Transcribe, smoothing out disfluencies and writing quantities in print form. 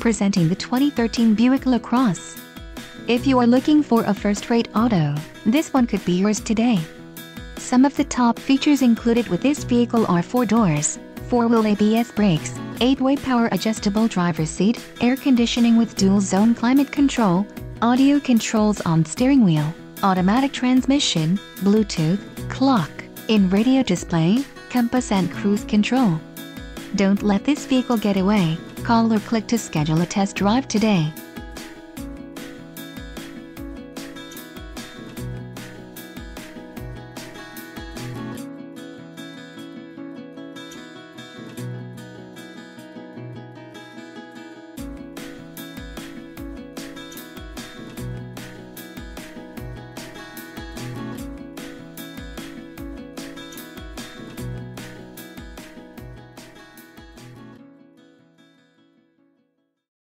Presenting the 2013 Buick LaCrosse. If you are looking for a first-rate auto, this one could be yours today. Some of the top features included with this vehicle are 4 doors, 4-wheel ABS brakes, 8-way power adjustable driver's seat, air conditioning with dual-zone climate control, audio controls on steering wheel, automatic transmission, Bluetooth, clock, in-radio display, compass and cruise control. Don't let this vehicle get away. Call or click to schedule a test drive today.